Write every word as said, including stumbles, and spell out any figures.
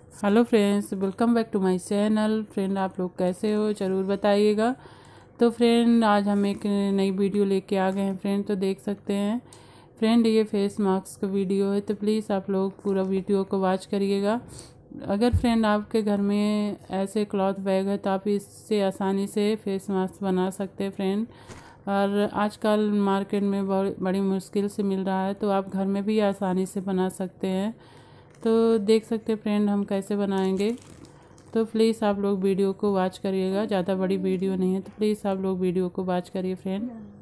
Hello friends, welcome back to my channel. Friend, आप लोग कैसे हो ज़रूर बताइएगा। तो फ्रेंड, आज हम एक नई वीडियो लेके आ गए हैं फ्रेंड। तो देख सकते हैं फ्रेंड, ये फेस मास्क का वीडियो है, तो प्लीज़ आप लोग पूरा वीडियो को वॉच करिएगा। अगर फ्रेंड आपके घर में ऐसे क्लॉथ बैग है तो आप इससे आसानी से फेस मास्क बना सकते हैं फ्रेंड। और आजकल मार्केट में बड़ी मुश्किल से मिल रहा है, तो आप घर में भी आसानी से बना सकते हैं। तो देख सकते हैं फ्रेंड हम कैसे बनाएंगे। तो प्लीज़ आप लोग वीडियो को वॉच करिएगा। ज़्यादा बड़ी वीडियो नहीं है, तो प्लीज़ आप लोग वीडियो को वॉच करिए फ्रेंड।